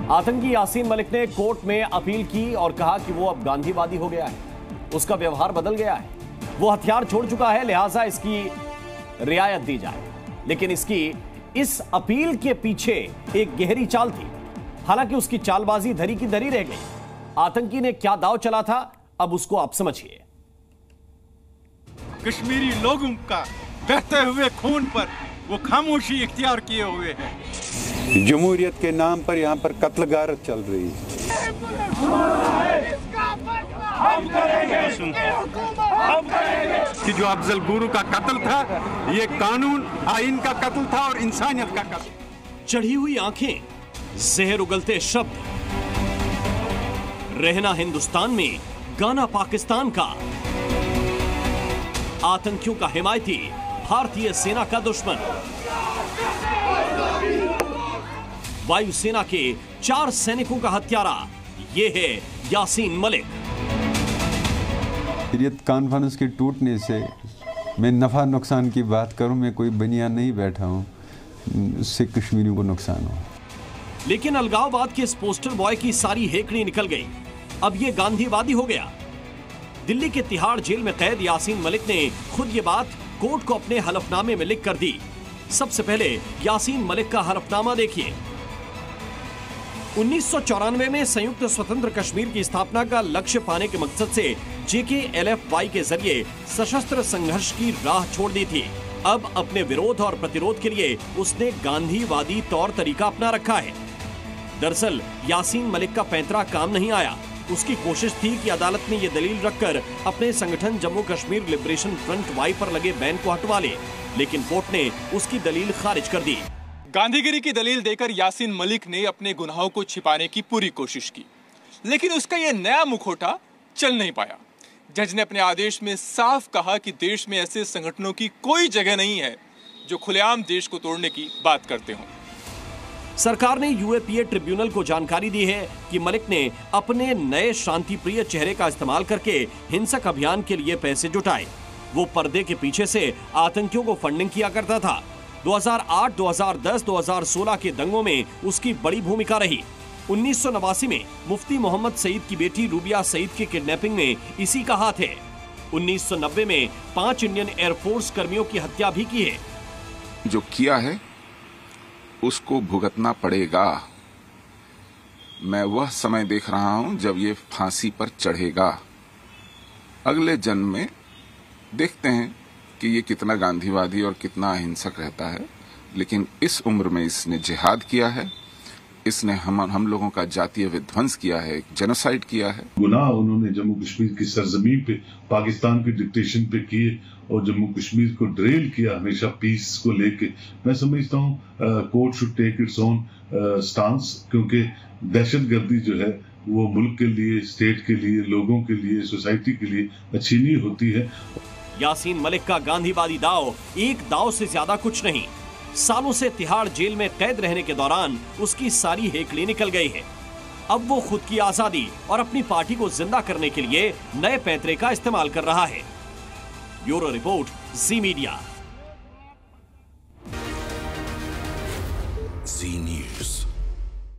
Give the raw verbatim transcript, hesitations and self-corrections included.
आतंकी यासीन मलिक ने कोर्ट में अपील की और कहा कि वो अब गांधीवादी हो गया है, उसका व्यवहार बदल गया है, वो हथियार छोड़ चुका है, लिहाजा इसकी रियायत दी जाए। लेकिन इसकी इस अपील के पीछे एक गहरी चाल थी। हालांकि उसकी चालबाजी धरी की धरी रह गई। आतंकी ने क्या दांव चला था, अब उसको आप समझिए। कश्मीरी लोगों का बहते हुए खून पर वो खामोशी इख्तियार किए हुए हैं। जमहूरियत के नाम पर यहाँ पर कत्लगारत चल रही है। हम करेंगे, हम करेंगे। कि जो अफजल गुरु का कत्ल था, ये कानून आइन का कत्ल था और इंसानियत का कत्ल। चढ़ी हुई आंखें, जहर उगलते शब्द, रहना हिंदुस्तान में, गाना पाकिस्तान का, आतंकियों का हिमायती, भारतीय सेना का दुश्मन, वायुसेना के चार सैनिकों का हत्यारा, ये है यासीन मलिक। शरीयत कॉन्फ्रेंस के टूटने से मैं नफा नुकसान की बात करूं, मैं कोई बनियान नहीं बैठा हूं, उससे कश्मीरियों को नुकसान हो। लेकिन अलगाववाद के इस पोस्टर बॉय की सारी हेकड़ी निकल गई। अब ये गांधीवादी हो गया। दिल्ली के तिहाड़ जेल में कैद यासीन मलिक ने खुद ये बात कोर्ट को अपने हलफनामे में लिख कर दी। सबसे पहले यासीन मलिक का हलफनामा देखिए। उन्नीस सौ चौरानवे में संयुक्त स्वतंत्र कश्मीर की स्थापना का लक्ष्य पाने के मकसद से जे के एल एफ वाई के जरिए सशस्त्र संघर्ष की राह छोड़ दी थी। अब अपने विरोध और प्रतिरोध के लिए उसने गांधीवादी तौर तरीका अपना रखा है। दरअसल यासीन मलिक का पैंतरा काम नहीं आया। उसकी कोशिश थी कि अदालत ने यह दलील रखकर अपने संगठन Jammu Kashmir Liberation Front Y पर लगे बैन को हटवा ले, लेकिन कोर्ट ने उसकी दलील खारिज कर दी। गांधीगिरी की दलील देकर यासीन मलिक ने अपने गुनाहों को छिपाने की पूरी कोशिश की, लेकिन उसका यह नया मुखौटा चल नहीं पाया। जज ने अपने आदेश में साफ कहा कि देश में ऐसे संगठनों की कोई जगह नहीं है जो खुलेआम देश को तोड़ने की बात करते हों। सरकार ने U A P A tribunal को जानकारी दी है कि मलिक ने अपने नए शांतिप्रिय चेहरे का इस्तेमाल करके हिंसक अभियान के लिए पैसे जुटाए। वो पर्दे के पीछे से आतंकियों को फंडिंग किया करता था। दो हज़ार आठ, दो हज़ार दस, दो हज़ार सोलह के दंगों में उसकी बड़ी भूमिका रही। उन्नीस सौ नवासी में मुफ्ती मोहम्मद सईद की बेटी रूबिया सईद की किडनैपिंग में इसी का हाथ है। उन्नीस सौ नब्बे में पांच इंडियन एयरफोर्स कर्मियों की हत्या भी की है। जो किया है उसको भुगतना पड़ेगा। मैं वह समय देख रहा हूं जब ये फांसी पर चढ़ेगा। अगले जन्म में देखते हैं कि ये कितना गांधीवादी और कितना अहिंसक रहता है, लेकिन इस उम्र में इसने जिहाद किया है, इसने हम हम लोगों का जातीय विध्वंस किया है, जेनोसाइड किया है। गुनाह उन्होंने जम्मू कश्मीर की सरजमीन पे पाकिस्तान की डिक्टेशन पे किए और जम्मू कश्मीर को ड्रेल किया हमेशा पीस को लेके। मैं समझता हूँ court should take its own stance, क्योंकि दहशतगर्दी जो है वो मुल्क के लिए, स्टेट के लिए, लोगों के लिए, सोसाइटी के लिए अच्छी नहीं होती है। यासीन मलिक का गांधीवादी दाव एक दाव से ज्यादा कुछ नहीं। सालों से तिहाड़ जेल में कैद रहने के दौरान उसकी सारी हेकड़ी निकल गई है। अब वो खुद की आजादी और अपनी पार्टी को जिंदा करने के लिए नए पैंतरे का इस्तेमाल कर रहा है। Bureau report, Zee media.